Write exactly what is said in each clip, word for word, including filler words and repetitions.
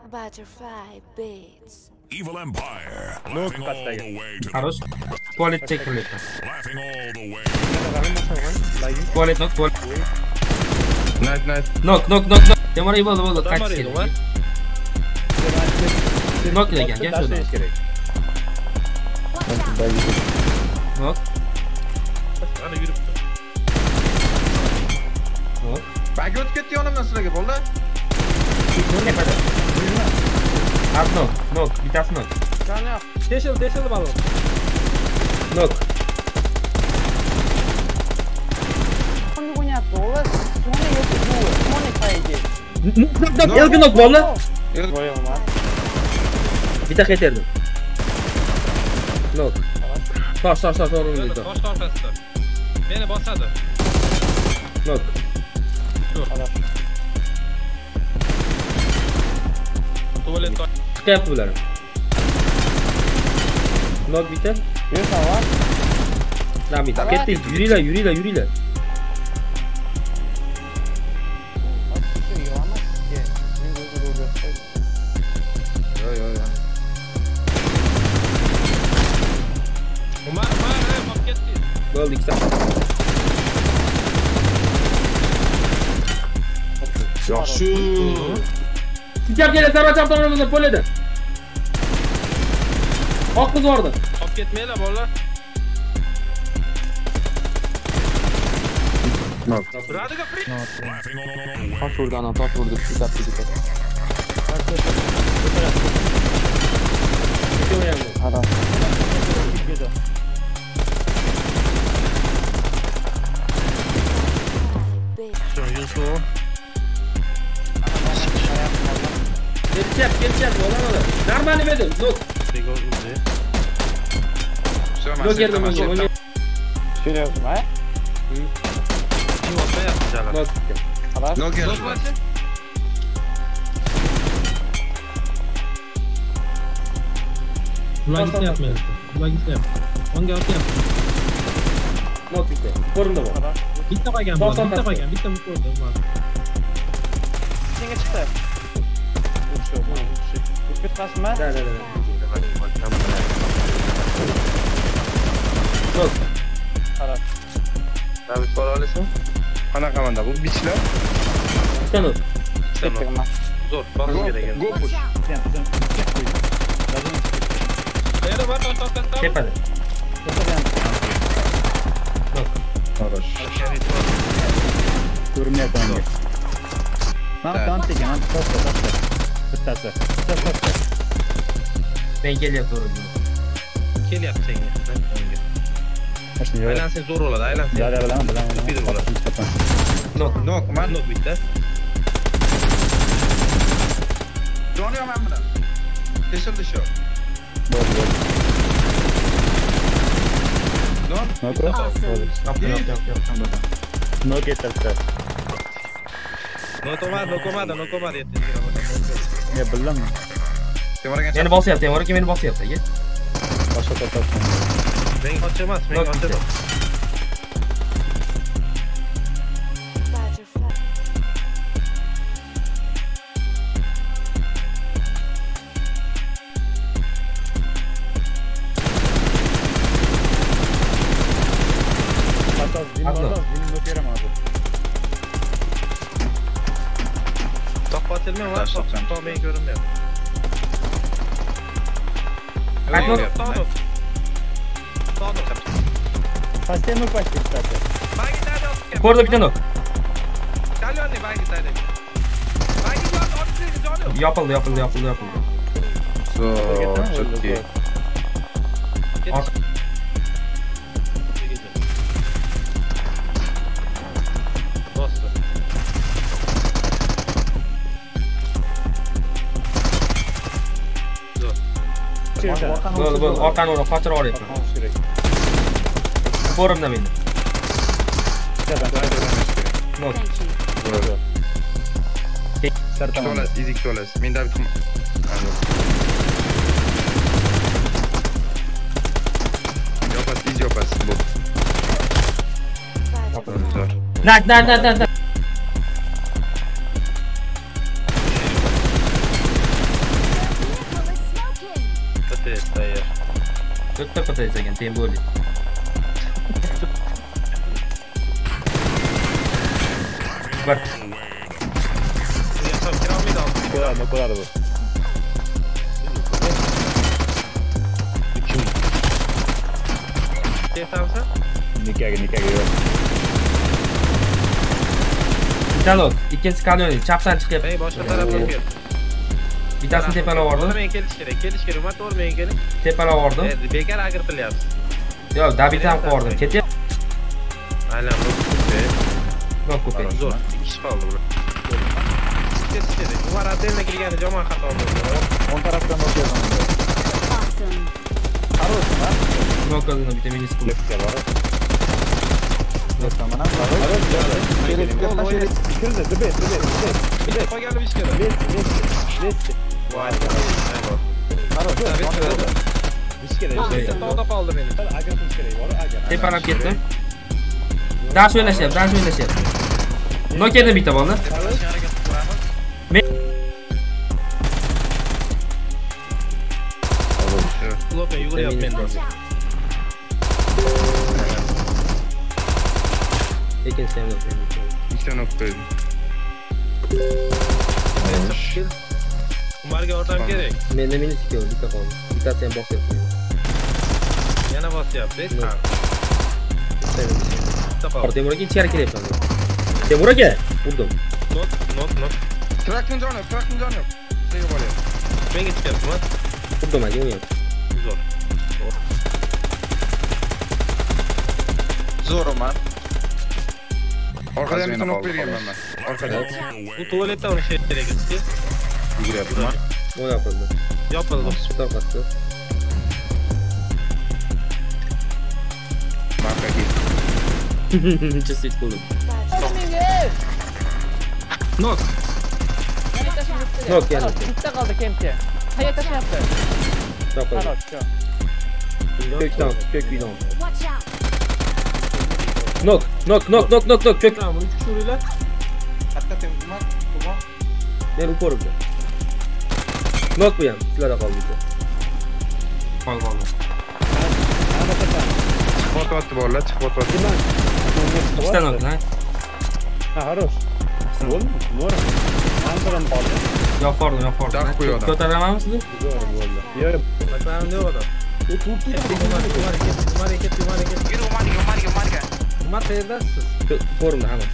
Butterfly beats. Evil Empire. Laughing all the way to Хорош. Tuvalet check tuvalet. laughing all the way. Tuvalet knock tuvalet. Nice, nice. Knock knock knock knock. Temur iyi bo'ldi bo'ldi. Odam bor Qaytib edi, keldi. Knock degan gel şurada. Knock. Ana yuribdi. Knock. Bak o'tib ketdi yonimdan sizlarga bo'ldi. Tepada. Hard knock. Knock. Bittasi knock. Qani? Teshil, teshil balon. Knock. Qanday o'ynayapti o'g'il? Soni yo'q, soni qayga. Knock knock. Elga knock bola. Qo'yaman. Bitta qaytardim. Knock. Tosh tosh tosh o'rnimda. Tosh orqasida. Meni bosadi. Knock. Tuvalet Chiqyapti bular. Knock bitta. Yo'q, tamam. Na bitta. Ketdik. Yuringlar, yuringlar, yuringlar. Yo yo yo. Umar, Umar, bak ketdi. Bo'ldi ikkita. Yaxshi. Gap keladi, sarvacham tomonimizda poleda. Oq qiz bordi. Olib ketmanglar bolalar. Buradiga free. Laughing all the way. Tosh urdi ana, tosh urdi, ketdi ketdi. Qara. Yusuf. Kelchat, kelchat, bo'lar bo'lar. Normal edi. Knock. Все, Knock yerda bo'ldi. Tushunayapsizmi? Kim olmayapti jalar. Knock. Xalas. No Knock gel. bo'lsa? Ular gityapti. Ular gityapti. Onga otyapti. Knock bitta. Ko'rimda bor. Bitta qolgan To'qson bo'ldi. Bitta to'qson. qolgan, bitta ko'rdim. Senga chiqdi. Uch bitqasimi? Da, da, da. Knock. Xalas. David bora olasan? Qanaqa manda bu bichlar? Bitta knock. Ketdikmi? Zo'r, bosish kerak endi. Go push. Qayerda bor tosh orqasida? Tepada. Хорош. Ko'rinyapti menga. Mana tanti ekan, to'xta, to'xta. Bittasi. Bittasi. Men kelyapti o'rniga. Kelyapti senga. Mashina yo'q. Aylansang zo'r bo'ladi, aylansang. Ya, ya, bilaman, bilaman. Bitta bo'ladi. Knock. Nok, man. Nok bitta. Doniyor men bilan. Kesildi shu. Bo'ldi, bo'ldi. Nok. Nok. Awesome. Yo'q, yo'q, yo'q, yo'q. Nok ketdi. No tomar, no comada, no comada. Ya, bilaman. Temurga Meni bosyapti, Temur aka meni bosyapti, aka. Boshqa to'xtatdim. Menga och emas, menga och emas. Butterfly. Hatta zimbordan zimni beraman hozir. Toqqa otilmay va toqqa men ko'rinmayapti. Qaytmoq. To'g'ri. To'g'ri. Pastga nok pastga bittasi. Bangi tayyor olib. Ko'rdi bitta knock. Kalyonni bangi tayyor. Bangi jon olib, joni yo'q. Yopildi, yopildi, yopildi, yopildi. So, chutki. Bosdi. Bo'ldi, bo'ldi. Orqani o'rab qochirib olyapman. Ko'rimda meni. Knock. Thank you. To'la, izik to'las. Men David yopas, iz yopas bu. Butterfly. Nak, nak, nak, nak. Katta katta ekan, tem bo'li. Bir. Yasam kira olmaydi oldu. Ko'radi, ko'radi bu. Ketamsan? Nikaga, nikaga yo'q. Bitalok, ikkinchisi kanyon, chapdan chiqyapti. Ey, boshqa tarafga kel. Bittasini tepalab oldim. Men kelish kerak, kelish kerak. Umar, to'g'ri men keling. Tepalab oldim. Ey, bekar agirtilyapsiz. Yo'q, dabitam qo'rdim. Ketyapti. Aylan, bu Yo'q, ko'pay. zo'r. ikki kishi qoldi bular. Ketish kerak. Umar отдельно kelganda jomon xato bo'ldi. o'ng tarafdan o'tyapman. Awesome. Хорош, ha? Knokkadan bitta meni skul. Lepga borib. Mana хорош. Kerakga tashlaydi. Kirdi, dibet, dibet, dibet. Bitta qolgani ish kerak. Let, let, let. Voy, Хорош. Ish kerak. bitta tog'da qoldi meni. Agar qiz kerak bor, agar. Tepalab ketdim. Dash o'ynashyapti, dash o'ynashyapti. Knokkadan bitta bo'ldi. Lope yuguryapti menda. Ikkinchisi ham yo'q. ikkita nok qo'ydim. Umarga yordam kerak. Menda minus ikki bitta qoldi. Bittasi ham bosyapti. Yana bosyapti. Yo'q. Bitta Qor qoldi. Temur aka ichkari kelyapman. Temur aka, urdim. Not, not, not. Trakning joni, trakning joni. Sega boryapti. Menga chiqyaptimi? Urdim aka, uni ham. Zo'r. Zo'r Umar. Orqadan bitta nok berganman men. Orqadan. Bu tualetda uni shay kerak edi. Yuguryapti Umar. O yopildi. Yopildi. Tarqatdi. Markaga. Chestit qildim. Not. Nok yana. Bitta qoldi kemchi. Qayerga tashlayapti? Topildi. Хорош, всё. Ko'kdan, ko'k bino. Watch out. Nok, nok, nok, nok, nok, nok, ko'k. Tamam, uch kishi uringlar. Men ko'ribdi. Nok bu ham, sizlarda qoldi. Qoldi, qoldi. Chiqib borlar, chiqib o'tyapti. Ikkita nok, ha? Ha, хорош. Bo'ldi, zo'r. Antadan qoldi. Yo'qordim, yo'qordim. Daq qo'yadi. Ko'taramanmi sizni? Zo'r bo'ldi. Yo'q. Baklarim yo'q edi. U turtdi. Umar, Umar, Umar, Umar, yur Umarga, Umarga, Umarga. Umar qayerdasiz? Ko'rindi hammasi.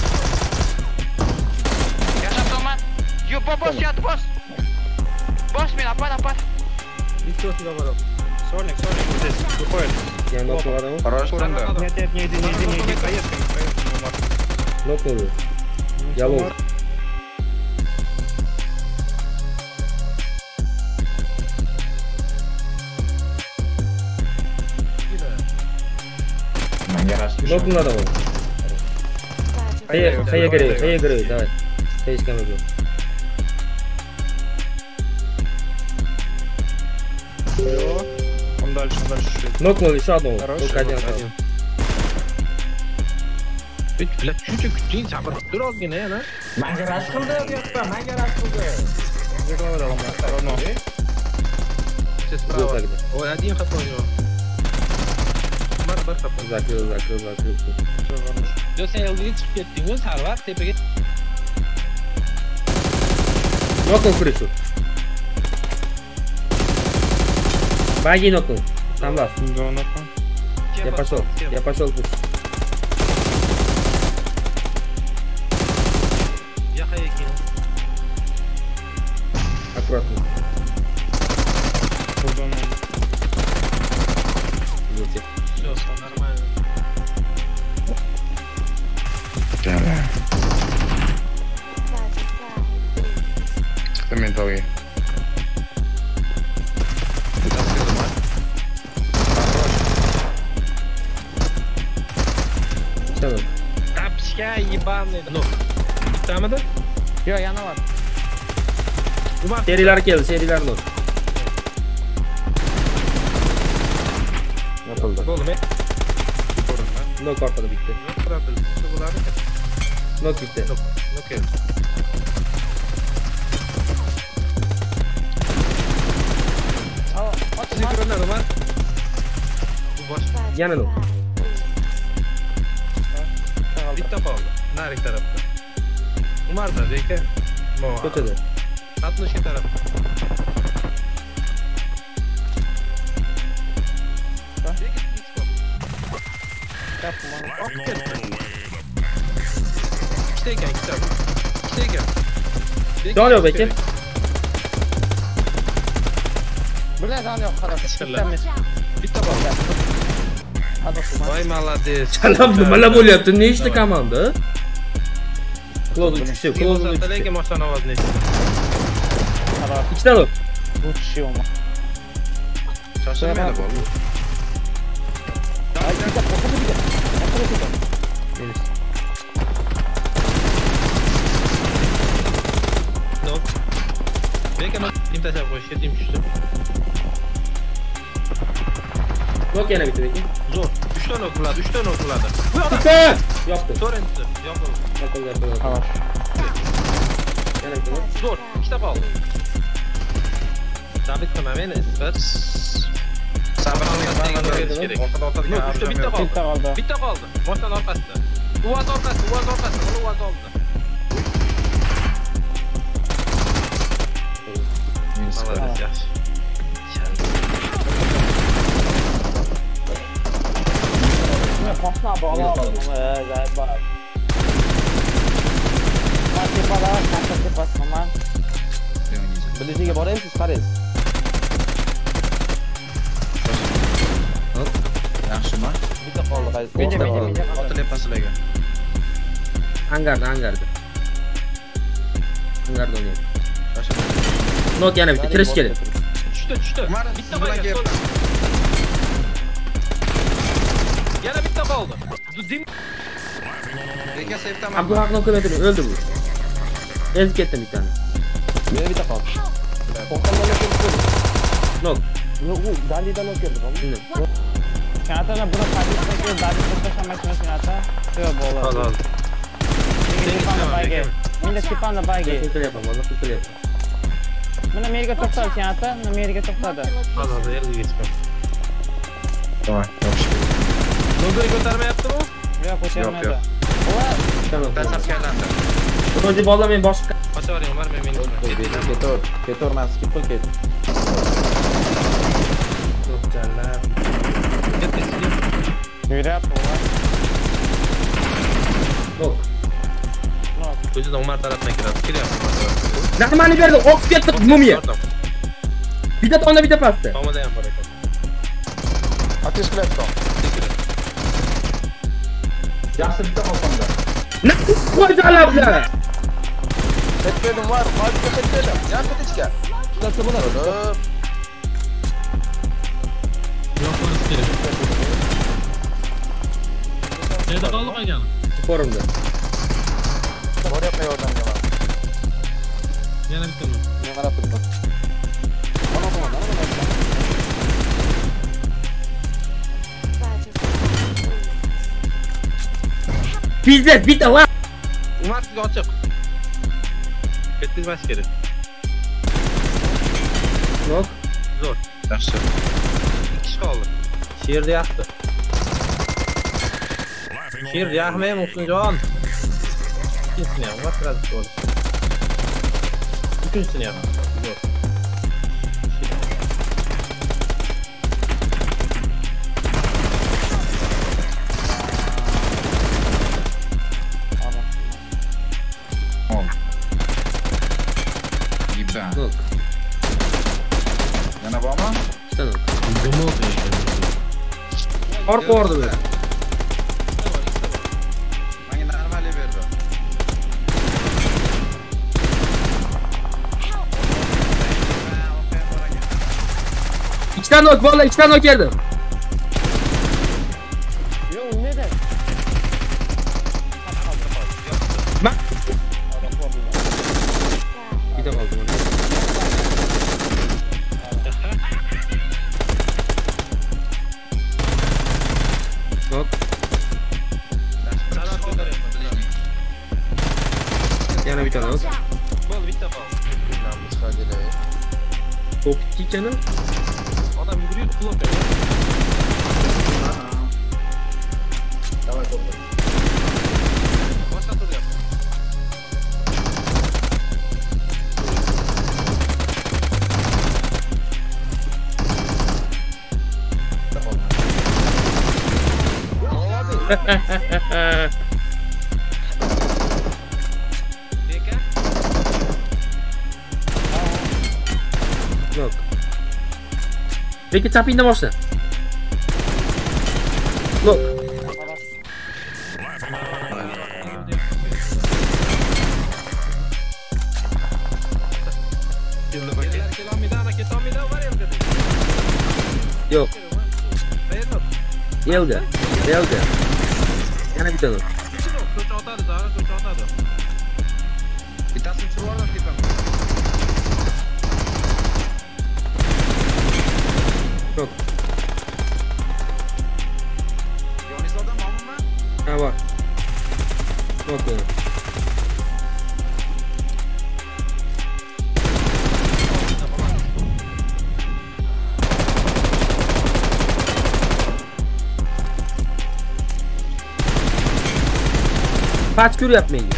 Yashab Umar. Yo, bos, yat, bos. Bos meni, apar, apar. Bittasiga borib. So'rnik, so'rnik, здесь. Выходит. Yana nok bo'ladimi? Хорош o'rinda. Нет, нет, не иди, не иди, не иди. Поехали, поехали, Умар. Nok bo'ldi. Yalov. Nok bo'ladi bu. Hayır, hayır giriyor, hayır giriyor, давай. Hayır çıkamıyor. Всё. Он дальше, дальше чуть-чуть. Nok mu? Еще одного. Хорошо, Только один. один. Hech bilan shuncha kuting sabr tur ozgina yana. Menga rash qildi, deyapman. Menga rash qildi. Reklama davom etdi. Siz Yok, bravo. hadi. Oy, один xato yo'q. Umar bir xato. Zakir, zakir, zakir. Yo, sen eldiga chiqib ketding-ku, Sarvar tepaga. Nok mu крышу? Баги нокнул. Там вас. Я пошел, я пошел пусть. Я хайкин. Аккуратно. Видите. Всё, всё нормально. Chiqdim men tog'ga. Tamam. Тапчка ебаный. Ну, bittamidi? Yo'q, yana bor. Umar Seriler geldi, seriler nok. Yapıldı. bo'ldi, men Nok ortada bitti. yo'q qiladi. Shu bo'ladi. Nok bitti. Nok, nok keldi. Al, Sizga ko'rinadi, Umar. boş. Yana nok. Bitta qoldi. Nari tarafda. Umarda beka. Ko'chada. altmishga tarafda. Laughing all the way. İşte ekan, ikkita. İşte ekan. Can yok beki. Bular can yo'q, xalos. Bittamiz. Bitta qoldi. Voy молодец. Canım nimalar bo'lyapti? Nechta komanda? Close chiqishi, close chiqishi. Lekin mashina ovozini eshitdim. Ikkita nok. Bu kishi yo'qmi? Shoshilmaydi bu. Nok. Beka nok tim tashlab qo'yishga tim tushdi. Nok yana bitta beki. Zo'r. uch ta nok bo'ladi, uch ta nok bo'ladi. Bu yoqda. Bitta! Yo'qdi. To'rtinchisi. Yopildi. Yo'qdi, yo'qdi. Xalos. Yana bitta nok. Zo'r. ikkita qoldi. Sabit qilmang, isbat. Sabr olmasdan berish kerak. Orqada o'tirgan uchta bitta qoldi. Bitta qoldi. Bitta qoldi. Boshdan orqasida. Uvaz orqasida, uvaz orqasida, uni uvaz oldi. Молодец, yaxshi. Men qo'shna bog'lab, zayba. Tepada, katta tepasi man. Bilishiga boraysiz, qaraysiz. Yaxshimi? Bitta qoldi, qaysi? Bitta qoldi. Otilib paslarga. Hangarda, hangarda. Hangarda o'ynaydi. Nok yana bitta kirish kerak. Tushdi, tushdi. Bitta qolgan. Yana bitta qoldi. Dim. Beka safetaman. Abduhaq nok ko'rmaydi, o'ldi bu. Ezib ketdim bittani. Meni bitta qoldi. Qo'qondan keldi. Nok. U Dalidan o'tdi, Shuni. Kanatana buni qadimda Dalidan tashlamasini kanata. Yo'q bo'ladi. Xolos. Menda Stepanda bayga. Qilyapman, valla qilyapman. Mana meniga to'xtadi kanata, mana meniga to'xtadi. Xolos, yerga chiqib. Voy, yaxshi. Nogari ko'tarmayaptimi? Yo'q, ko'tarmaydi. Tasafkallandi. O'zi bola men boshqa. Qochavering, Umar, men meni. Ketor, ketor mas, kipul ket. To'xtallar. Ketdi. Yurayapti, ular. Nok. O'zidan Umar tarafdan kiradi. Kelyapti. Rahmani berdi, o'qib ketdi mumiya. Bitta onda bitta pastda. Tomada ham bor ekan. Ateş qilyapti. Yaxshi bitta qolganda. Ne qo'ydilar? Ketdim var, hozir ketdim. Yan ketishga. Shunday bo'ladi. Yo'q bo'lish kerak. Qayerda qoldi qolgan? Forumda. Boryapman yordamga man. Yana bittami? Men qarab turibman. Mana bu, mana bu. Biznes bitta va. Umar sizga ochiq. Ketkizmas kerak. Nok. Zo'r. Yaxshi. ikki kishi qoldi. Sherni yoqdi. Laughing all Sherni the yoqmay, Muhsinjon. Ikkinchisini ham Umar kiradi bo'ldi. Uchinchisini ham. Zo'r. Nok. Yana bormi? İşte nok. Nima oldu ekan? Orqa ordi bu. Menga normali berdi. İkkitan nok bola, ikkitan nok yerdim. Yo'q, neda? Ben bitta qoldi mana. Nok. Yana bitta nok. Bo'ldi, bitta qoldi. Chiqadilar. Top ikki ekani. Adam yugurib kulib qo'ydi. Давай to'pla. Boshqa turyapti. Beka? Yok. Peki çapıyla başla. Yok. Kelar kelolmaydi, ana ketolmaydi, var elga. Yok. Qayerda? Elga. Elga. Yana bir tane. Ko'cha otadi, zag'ir ko'cha otadi. Bittasini tushirib yubordim tepamga. Yok. Yonizda bormi? Ha var. Yok yani. Kaç kür yapmayın.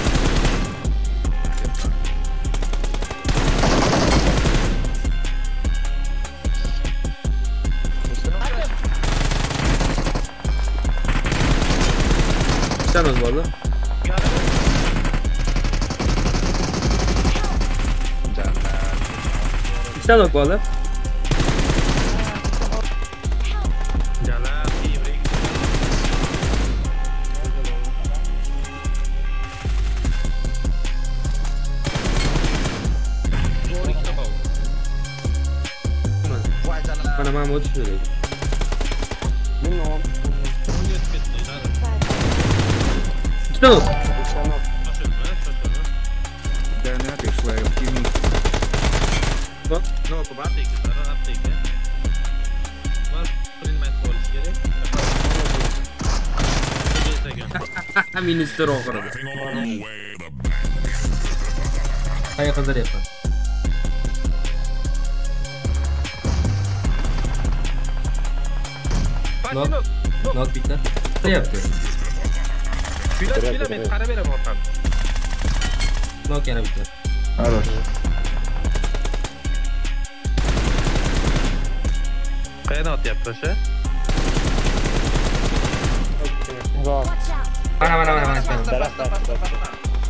Sen az valla. Sen yok valla. Jalan, ibrik. Zo'r ikkita qoldi. Voy jala. Bana ma'mur tushirdi. Bunga yetib ketdi, hadi. İşte o. Shoshilma, shoshilma. They're not this way. Give me. No, ku apteka, sara apteka. Var, prinmat bo'lishi kerak. Minister oxirida. Laughing all the way to Qayga qidiryapman. Nok, Nok bitta. Qilyapti. Shuylar, shuylar, men qarab beraman orqam. Nok yana bitta. Хорош. Qayerdan otyapti o'sha? Mana mana mana mana. Pastda, pastda, pastda.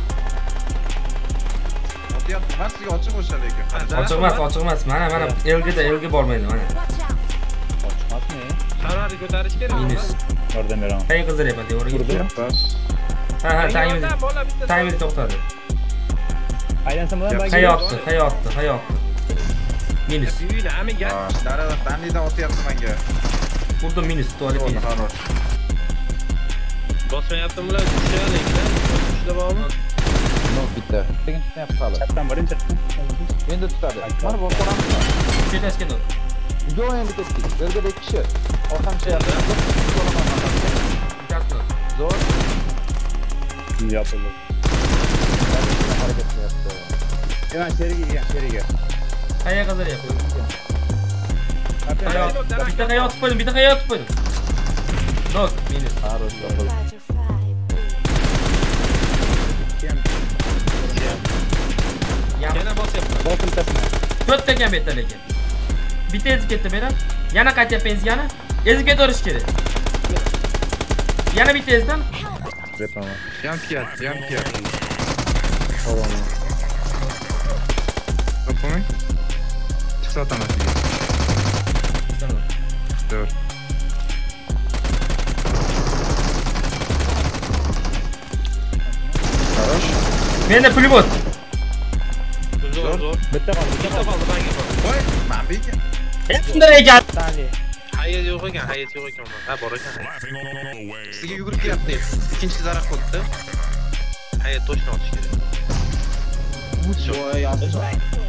Otyapti. Massiga ochiq o'sha lekin. Ochiq emas, ochiq emas. Mana mana elgida, elga bormaydi mana. Ochiqmasmi? Sharari ko'tarish kerak. Minus. Yordam beraman. Qayga qidiryapman devoriga. Ha ha, timer. Timer to'xtadi. Aylansam bilan bagi. Hayotdi, hayotdi, hayotdi. Minus. Uyda amiga. Darada dandidan otyapti menga. Burada minus tuvalet minus. Хорош. Bosmayaptimlar, tushadi lekin. Tushda bormi? Nok bitta. Lekin tutmayapti hali. Chatdan birinchi chatdan. Endi tutadi. Mana bu qo'ramiz. Ketashga dur. Yo'q endi ketdik. Yerga ikki kishi. Orqamcha yapti. Ketdi. Zo'r. Yapıldı. Harakat qilyapti. Hemen seriga kelgan, seriga. Qayga qidiryapman. Hayot. Bitta qayga otib qo'ydim, bitta qayga otib qo'ydim. Nok minus. Хорош. Roger five B. Yana bosyapman. Botun tasma. To'rtta kam bitta lekin. Bitta ezib ketdi meni. Yana qaytyapsiz yana. Ezib ketaverish kerak. Yana bitta ezdim. Repaman. Yan kiyat, yan kiyat. Yapamay. Çıksa atamas diye. Dur. Хорош. Menda puli bor. Zo'r, zo'r. Bitta qoldi, bitta Bitta qoldi, menga qoldi. Voy, men beka. Bunday ekan. Hayat yo'q ekan, hayat yo'q ekan. Ha, bor ekan. laughing all the way. Sizga yugurib kelyapti. Ikkinchi zaraq qo'yibdi. Hayat to'shni otish kerak. Voy, yozdi.